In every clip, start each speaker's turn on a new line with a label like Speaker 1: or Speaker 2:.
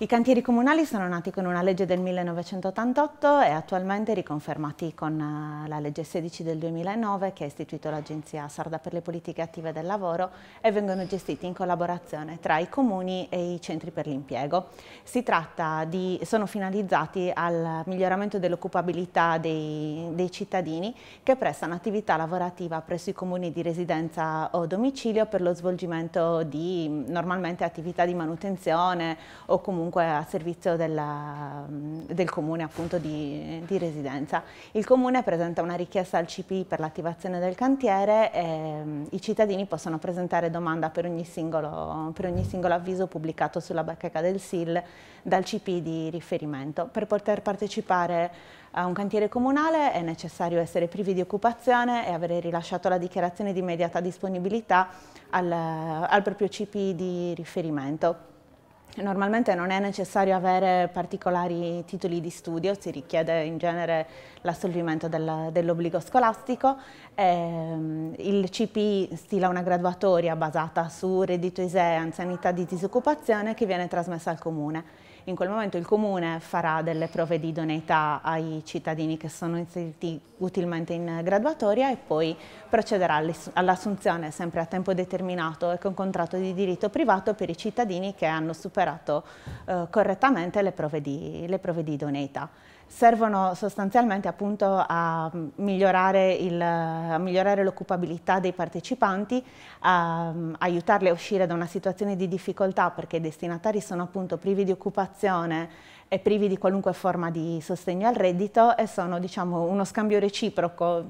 Speaker 1: cantieri comunali sono nati con una legge del 1988 e attualmente riconfermati con la legge 16 del 2009 che ha istituito l'Agenzia Sarda per le politiche attive del lavoro e vengono gestiti in collaborazione tra i comuni e i centri per l'impiego. Sono finalizzati al miglioramento dell'occupabilità dei cittadini che prestano attività lavorativa presso i comuni di residenza o domicilio per lo svolgimento di normalmente attività di manutenzione o comunque a servizio del comune appunto di residenza. Il comune presenta una richiesta al CPI per l'attivazione del cantiere e i cittadini possono presentare domanda per ogni singolo avviso pubblicato sulla bacheca del SIL dal CPI di riferimento. Per poter partecipare a un cantiere comunale è necessario essere privi di occupazione e avere rilasciato la dichiarazione di immediata disponibilità al proprio CPI di riferimento. Normalmente non è necessario avere particolari titoli di studio, si richiede in genere l'assolvimento dell'obbligo scolastico. Il CPI stila una graduatoria basata su reddito ISEE e anzianità di disoccupazione che viene trasmessa al comune. In quel momento il comune farà delle prove di idoneità ai cittadini che sono inseriti utilmente in graduatoria e poi procederà all'assunzione sempre a tempo determinato e con contratto di diritto privato per i cittadini che hanno superato correttamente le prove di idoneità. Servono sostanzialmente appunto a migliorare l'occupabilità dei partecipanti, a aiutarli a uscire da una situazione di difficoltà perché i destinatari sono appunto privi di occupazione e privi di qualunque forma di sostegno al reddito e sono, diciamo, uno scambio reciproco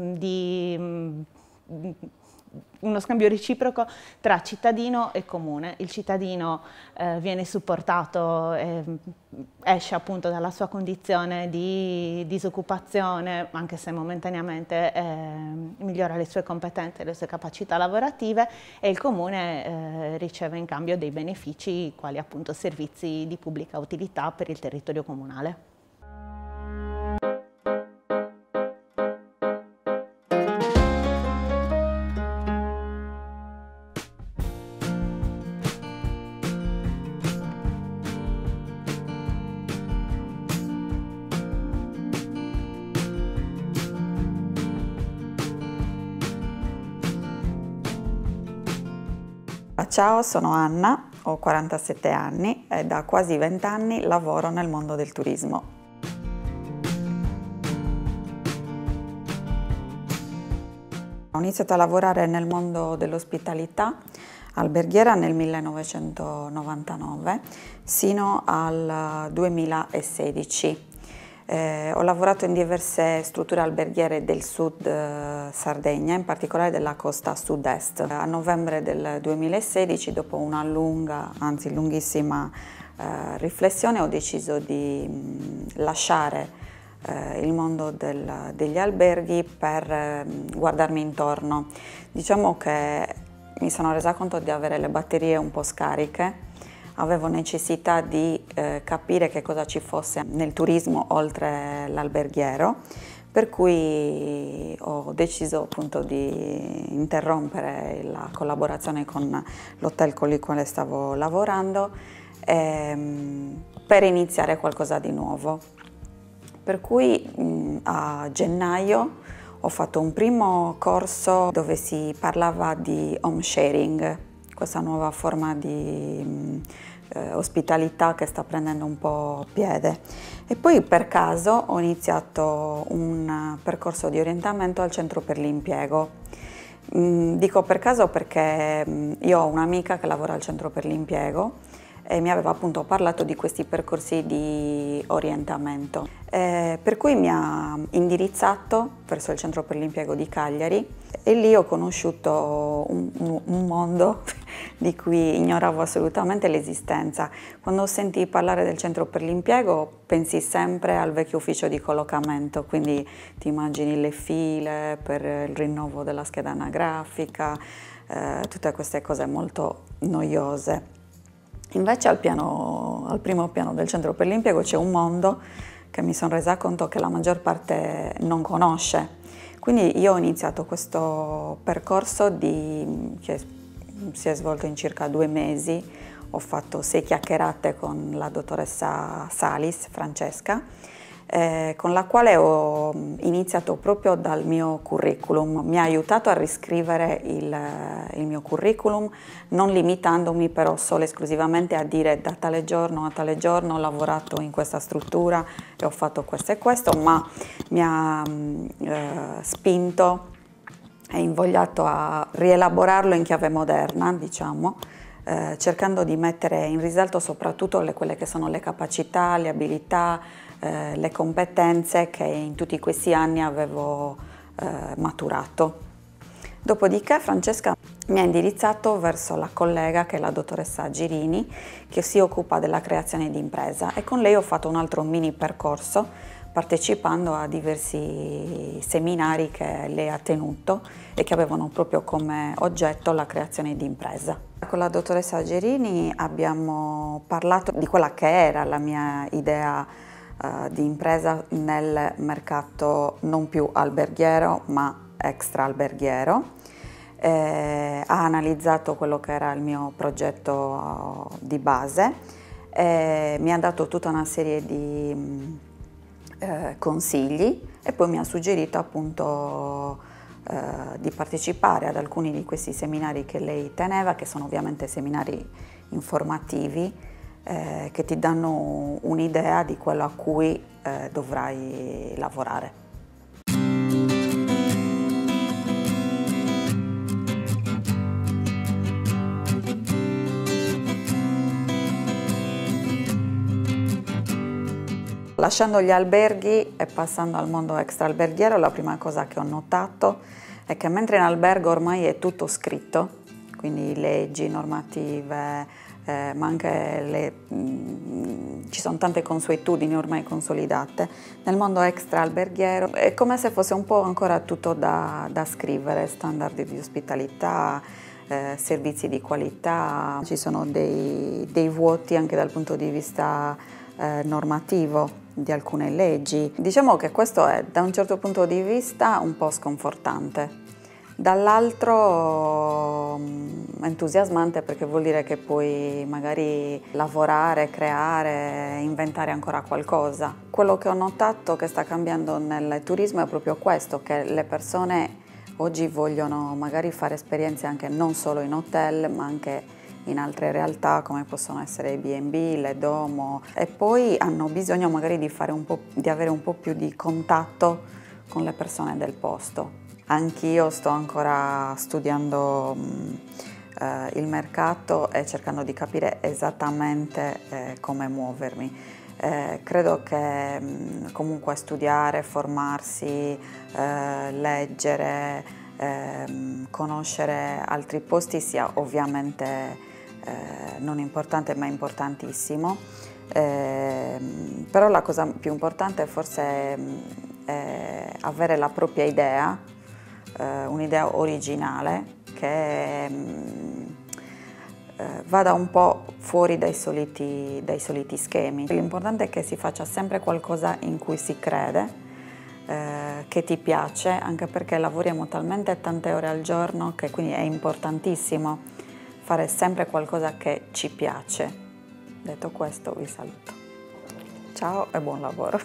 Speaker 1: tra cittadino e comune. Il cittadino viene supportato, esce appunto dalla sua condizione di disoccupazione, anche se momentaneamente migliora le sue competenze e le sue capacità lavorative, e il comune riceve in cambio dei benefici quali appunto servizi di pubblica utilità per il territorio comunale.
Speaker 2: Ciao, sono Anna, ho 47 anni e da quasi 20 anni lavoro nel mondo del turismo. Ho iniziato a lavorare nel mondo dell'ospitalità alberghiera nel 1999 sino al 2016. Ho lavorato in diverse strutture alberghiere del sud Sardegna, in particolare della costa sud-est. A novembre del 2016, dopo una lunga, anzi lunghissima riflessione, ho deciso di lasciare il mondo degli alberghi per guardarmi intorno. Diciamo che mi sono resa conto di avere le batterie un po' scariche. Avevo necessità di capire che cosa ci fosse nel turismo oltre l'alberghiero, per cui ho deciso appunto di interrompere la collaborazione con l'hotel con il quale stavo lavorando per iniziare qualcosa di nuovo. Per cui a gennaio ho fatto un primo corso dove si parlava di home sharing, questa nuova forma di ospitalità che sta prendendo un po' piede, e poi per caso ho iniziato un percorso di orientamento al centro per l'impiego. Dico per caso perché io ho un'amica che lavora al centro per l'impiego e mi aveva appunto parlato di questi percorsi di orientamento, per cui mi ha indirizzato verso il centro per l'impiego di Cagliari e lì ho conosciuto un mondo di cui ignoravo assolutamente l'esistenza. Quando senti parlare del centro per l'impiego pensi sempre al vecchio ufficio di collocamento, quindi ti immagini le file per il rinnovo della scheda anagrafica, tutte queste cose molto noiose. Invece al primo piano del centro per l'impiego c'è un mondo che mi sono resa conto che la maggior parte non conosce. Quindi io ho iniziato questo percorso che si è svolto in circa 2 mesi. ho fatto 6 chiacchierate con la dottoressa Salis, Francesca, con la quale ho iniziato proprio dal mio curriculum. Mi ha aiutato a riscrivere il mio curriculum, non limitandomi però solo esclusivamente a dire da tale giorno a tale giorno ho lavorato in questa struttura e ho fatto questo e questo, ma mi ha spinto e invogliato a rielaborarlo in chiave moderna, diciamo, cercando di mettere in risalto soprattutto quelle che sono le capacità, le abilità, le competenze che in tutti questi anni avevo maturato. Dopodiché Francesca mi ha indirizzato verso la collega che è la dottoressa Girini, che si occupa della creazione di impresa, e con lei ho fatto un altro mini percorso partecipando a diversi seminari che lei ha tenuto e che avevano proprio come oggetto la creazione di impresa. Con la dottoressa Gerini abbiamo parlato di quella che era la mia idea di impresa nel mercato non più alberghiero ma extra alberghiero. Ha analizzato quello che era il mio progetto di base, mi ha dato tutta una serie di consigli e poi mi ha suggerito appunto di partecipare ad alcuni di questi seminari che lei teneva, che sono ovviamente seminari informativi che ti danno un'idea di quello a cui dovrai lavorare. Lasciando gli alberghi e passando al mondo extra-alberghiero, la prima cosa che ho notato è che mentre in albergo ormai è tutto scritto, quindi leggi, normative, ma anche ci sono tante consuetudini ormai consolidate, nel mondo extra-alberghiero è come se fosse un po' ancora tutto da scrivere, standard di ospitalità, servizi di qualità, ci sono dei vuoti anche dal punto di vista normativo di alcune leggi. Diciamo che questo è da un certo punto di vista un po' sconfortante, dall'altro entusiasmante perché vuol dire che puoi magari lavorare, creare, inventare ancora qualcosa. Quello che ho notato che sta cambiando nel turismo è proprio questo, che le persone oggi vogliono magari fare esperienze anche non solo in hotel ma anche in altre realtà come possono essere i B&B, le domo, e poi hanno bisogno magari di avere un po' più di contatto con le persone del posto. Anch'io sto ancora studiando il mercato e cercando di capire esattamente come muovermi. Credo che comunque studiare, formarsi, leggere, conoscere altri posti sia ovviamente non importante ma importantissimo, però la cosa più importante forse è avere la propria idea, un'idea originale che vada un po' fuori dai soliti schemi. L'importante è che si faccia sempre qualcosa in cui si crede, che ti piace, anche perché lavoriamo talmente tante ore al giorno che quindi è importantissimo fare sempre qualcosa che ci piace. Detto questo vi saluto. Ciao e buon lavoro.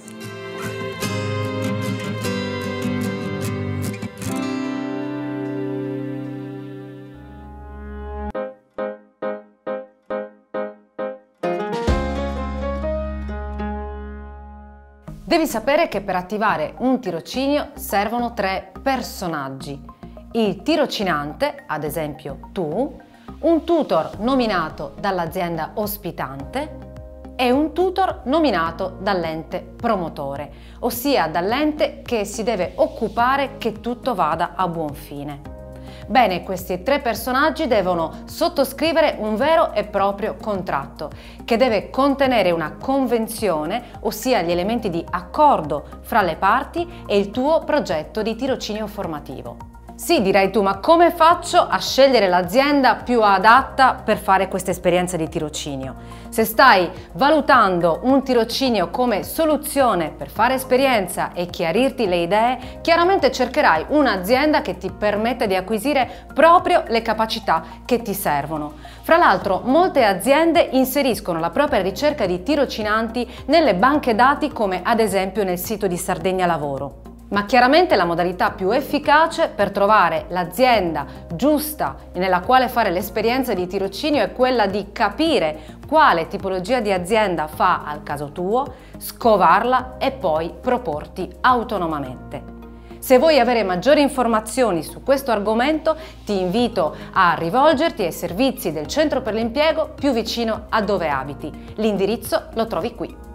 Speaker 3: Devi sapere che per attivare un tirocinio servono 3 personaggi: il tirocinante, ad esempio tu, un tutor nominato dall'azienda ospitante e un tutor nominato dall'ente promotore, ossia dall'ente che si deve occupare che tutto vada a buon fine. Bene, questi 3 personaggi devono sottoscrivere un vero e proprio contratto che deve contenere una convenzione, ossia gli elementi di accordo fra le parti e il tuo progetto di tirocinio formativo. Sì, dirai tu, ma come faccio a scegliere l'azienda più adatta per fare questa esperienza di tirocinio? Se stai valutando un tirocinio come soluzione per fare esperienza e chiarirti le idee, chiaramente cercherai un'azienda che ti permette di acquisire proprio le capacità che ti servono. Fra l'altro, molte aziende inseriscono la propria ricerca di tirocinanti nelle banche dati, come ad esempio nel sito di Sardegna Lavoro. Ma chiaramente la modalità più efficace per trovare l'azienda giusta nella quale fare l'esperienza di tirocinio è quella di capire quale tipologia di azienda fa al caso tuo, scovarla e poi proporti autonomamente. Se vuoi avere maggiori informazioni su questo argomento, ti invito a rivolgerti ai servizi del Centro per l'Impiego più vicino a dove abiti. L'indirizzo lo trovi qui.